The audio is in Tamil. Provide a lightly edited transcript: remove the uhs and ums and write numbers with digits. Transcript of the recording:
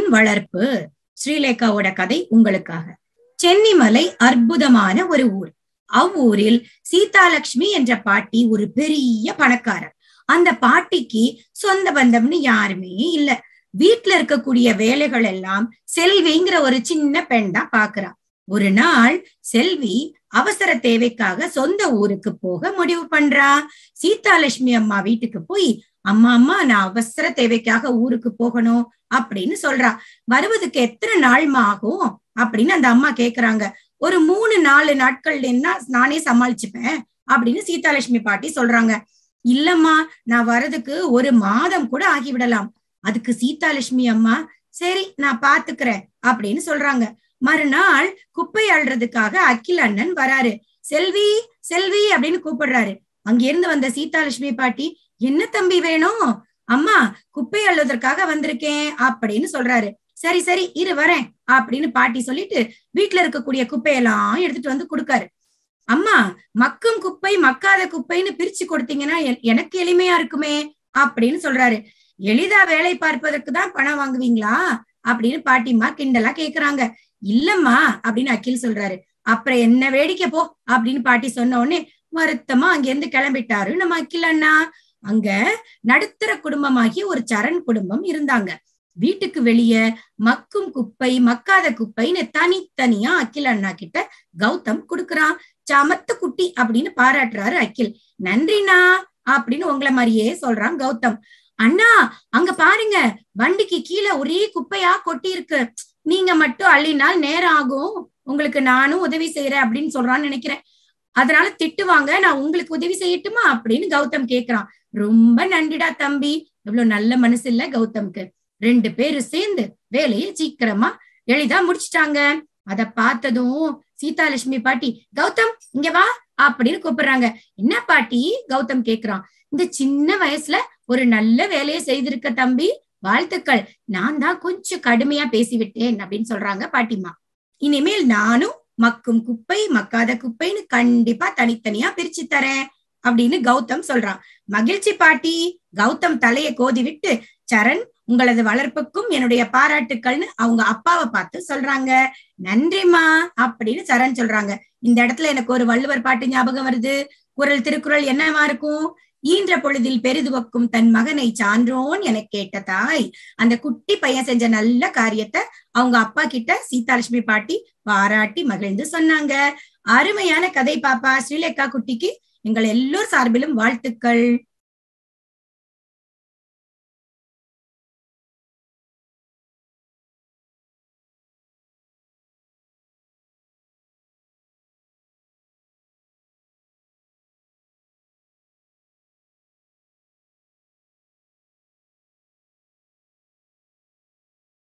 வளர்ப்பு. ஸ்ரீலேகாவோட கதை உங்களுக்காக. சென்னிமலை அற்புதமான ஒரு ஊர். அவ்வூரில் சீதாலட்சுமி என்ற பாட்டி ஒரு பெரிய பணக்காரர். அந்த பாட்டிக்கு சொந்த பந்தம்னு யாருமே இல்ல. வீட்டுல இருக்கக்கூடிய வேலைகள் எல்லாம் செல்விங்கிற ஒரு சின்ன பெண் தான் பாக்குறா. ஒரு நாள் செல்வி அவசர தேவைக்காக சொந்த ஊருக்கு போக முடிவு பண்றா. சீதாலட்சுமி அம்மா வீட்டுக்கு போய், அம்மா அம்மா நான் அவசர தேவைக்காக ஊருக்கு போகணும் அப்படின்னு சொல்றா. வருவதுக்கு எத்தனை நாள்மா ஆகும் அப்படின்னு அந்த அம்மா கேக்குறாங்க. ஒரு 3-4 நாட்கள் என்ன நானே சமாளிச்சுப்பேன் அப்படின்னு சீதாலட்சுமி பாட்டி சொல்றாங்க. இல்லம்மா, நான் வர்றதுக்கு 1 மாதம் கூட ஆகிவிடலாம். அதுக்கு சீதாலட்சுமி அம்மா, சரி நான் பாத்துக்கிறேன் அப்படின்னு சொல்றாங்க. மறுநாள் குப்பை அள்ளுறதுக்காக அகில் அண்ணன் வராரு. செல்வி செல்வி அப்படின்னு கூப்பிடுறாரு. அங்கிருந்து வந்த சீதாலட்சுமி பாட்டி, என்ன தம்பி வேணும்? அம்மா, குப்பை அள்ளுவதற்காக வந்திருக்கேன் அப்படின்னு சொல்றாரு. சரி சரி இரு வரேன் அப்படின்னு பாட்டி சொல்லிட்டு வீட்டுல இருக்கக்கூடிய குப்பையெல்லாம் எடுத்துட்டு வந்து கொடுக்காரு. அம்மா, மக்கும் குப்பை மக்காத குப்பைன்னு பிரிச்சு கொடுத்தீங்கன்னா எனக்கு எளிமையா இருக்குமே அப்படின்னு சொல்றாரு. எளிதா வேலை பார்ப்பதற்கு தான் பணம் வாங்குவீங்களா அப்படின்னு பாட்டிமா கிண்டலா கேக்குறாங்க. இல்லம்மா அப்படின்னு அகில் சொல்றாரு. அப்புறம் என்ன வேடிக்கை போ அப்படின்னு பாட்டி சொன்ன உடனே வருத்தமா அங்கிருந்து கிளம்பிட்டாரு நம்ம அகில் அண்ணா. அங்க நடுத்தர குடும்பமாகி ஒரு சரண் குடும்பம் இருந்தாங்க. வீட்டுக்கு வெளியே மக்கும் குப்பை மக்காத குப்பைன்னு தனித்தனியா அகில் அண்ணா கிட்ட கௌதம் குடுக்குறான். சமத்து குட்டி அப்படின்னு பாராட்டுறாரு அகில். நன்றிண்ணா அப்படின்னு உங்களை மாதிரியே சொல்றான் கௌதம். அண்ணா, அங்க பாருங்க, வண்டிக்கு கீழே ஒரே குப்பையா கொட்டி இருக்கு. நீங்க மட்டும் அள்ளினால் நேரம் ஆகும், உங்களுக்கு நானும் உதவி செய்யறேன் அப்படின்னு சொல்றான்னு நினைக்கிறேன். அதனால திட்டுவாங்க, நான் உங்களுக்கு உதவி செய்யட்டுமா அப்படின்னு கௌதம் கேக்குறான். ரொம்ப நன்றிடா தம்பி. இவ்வளவு நல்ல மனசு இல்ல கௌதம்க்கு. 2 பேரும் சேர்ந்து வேலையை சீக்கிரமா எளிதா முடிச்சுட்டாங்க. அத பார்த்ததும் சீதாலட்சுமி பாட்டி, கௌதம் இங்க வா அப்படின்னு கூப்பிடுறாங்க. என்ன பாட்டி? கௌதம் கேக்குறான். இந்த சின்ன வயசுல ஒரு நல்ல வேலையை செய்திருக்க தம்பி, வாழ்த்துக்கள். நான் தான் கொஞ்சம் கடுமையா பேசிவிட்டேன் அப்படின்னு சொல்றாங்க பாட்டிமா. இனிமேல் நானும் மக்கும் குப்பை மக்காத குப்பைன்னு கண்டிப்பா தனித்தனியா பிரிச்சு தரேன் அப்படின்னு கௌதம் சொல்றான். மகிழ்ச்சி பாட்டி. கௌதம் தலையை கோதி விட்டு, சரண், உங்களது வளர்ப்புக்கும் என்னுடைய பாராட்டுக்கள்னு அவங்க அப்பாவை பார்த்து சொல்றாங்க. நன்றிமா அப்படின்னு சரண் சொல்றாங்க. இந்த இடத்துல எனக்கு ஒரு வள்ளுவர் பாட்டு ஞாபகம் வருது. குறள் திருக்குறள் என்னவா இருக்கும்? ஈன்ற பொழுதில் பெரிதுவக்கும் தன் மகனை சான்றோன் என கேட்ட தாய். அந்த குட்டி பையன் செஞ்ச நல்ல காரியத்தை அவங்க அப்பா கிட்ட சீதாலட்சுமி பாட்டி பாராட்டி மகிழ்ந்து சொன்னாங்க. அருமையான கதை பாப்பா. ஸ்ரீலேகா குட்டிக்கு எங்கள் எல்லோர் சார்பிலும் வாழ்த்துக்கள்.